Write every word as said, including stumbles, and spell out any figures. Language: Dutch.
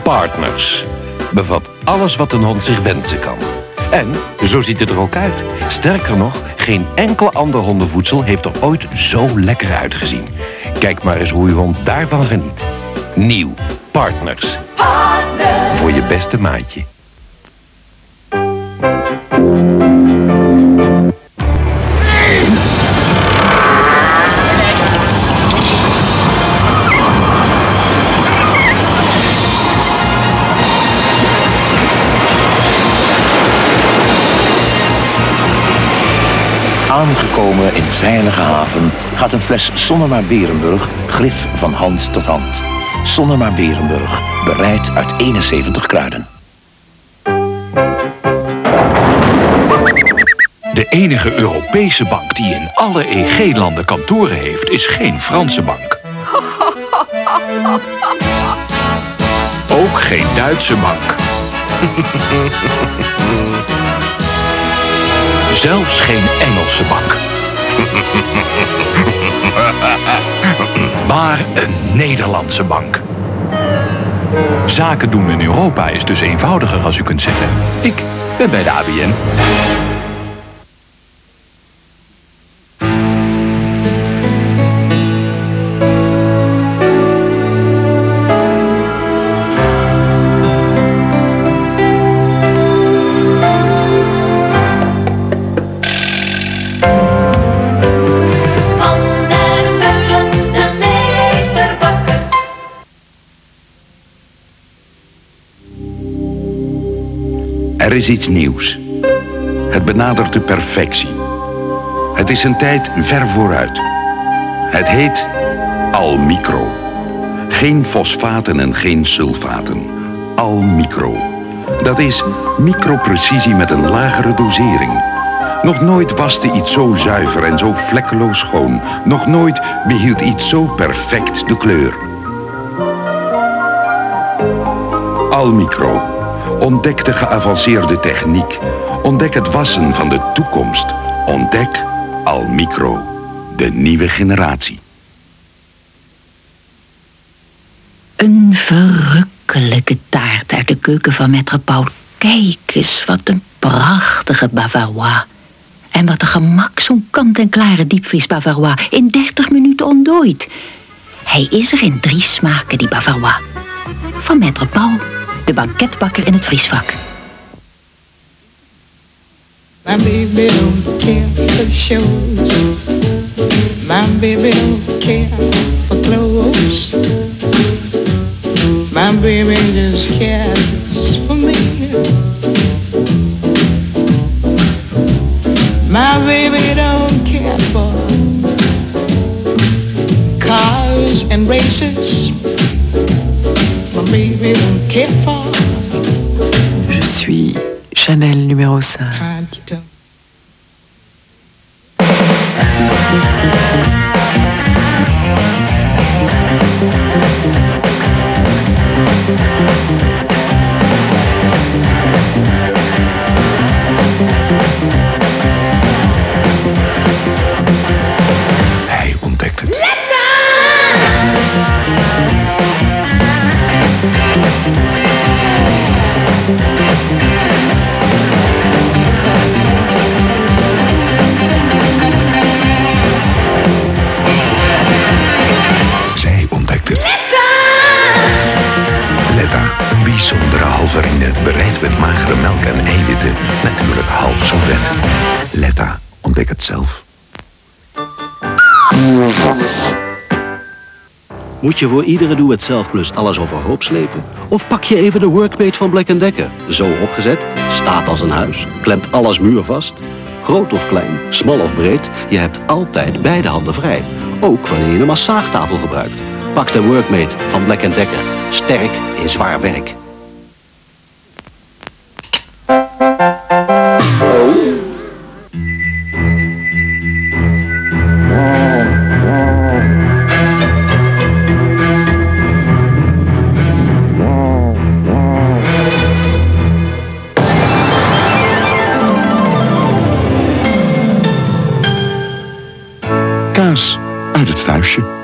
Partners bevat alles wat een hond zich wensen kan. En zo ziet het er ook uit. Sterker nog, geen enkel ander hondenvoedsel heeft er ooit zo lekker uitgezien. Kijk maar eens hoe uw hond daarvan geniet. Nieuw Partners. Partners. Voor je beste maatje. Aangekomen in veilige haven gaat een fles Sonnemar Berenburg grif van hand tot hand. Sonnemar Berenburg, bereid uit eenenzeventig kruiden. De enige Europese bank die in alle E G-landen kantoren heeft, is geen Franse bank. Ook geen Duitse bank. Zelfs geen Engelse bank. Maar een Nederlandse bank. Zaken doen in Europa is dus eenvoudiger, als u kunt zeggen. Ik ben bij de A B N. Er is iets nieuws. Het benadert de perfectie. Het is een tijd ver vooruit. Het heet Almicro. Geen fosfaten en geen sulfaten. Almicro. Dat is microprecisie met een lagere dosering. Nog nooit waste iets zo zuiver en zo vlekkeloos schoon. Nog nooit behield iets zo perfect de kleur. Almicro. Ontdek de geavanceerde techniek. Ontdek het wassen van de toekomst. Ontdek Almicro, de nieuwe generatie. Een verrukkelijke taart uit de keuken van Maître Paul. Kijk eens, wat een prachtige Bavarois. En wat een gemak zo'n kant-en-klare diepvries Bavarois. In dertig minuten ontdooid. Hij is er in drie smaken, die Bavarois. Van Maître Paul, de banketbakker in het vriesvak. My baby don't care for shows. My baby don't care for clothes. My baby just cares for me. My baby don't care for cars and races. My baby don't care for. Je suis Chanel numéro cinq. Hij ontdekt het. Zij ontdekt het. Letta, een bijzondere halverine, bereid met magere melk en eiwitten. Natuurlijk half zo vet. Letta, ontdek het zelf. Moet je voor iedere doe-het-zelf plus alles overhoop slepen? Of pak je even de workmate van Black and Decker? Zo opgezet, staat als een huis, klemt alles muurvast. Groot of klein, smal of breed, je hebt altijd beide handen vrij. Ook wanneer je een massaagtafel gebruikt. Pak de workmate van Black and Decker. Sterk in zwaar werk. Kaas uit het vuistje.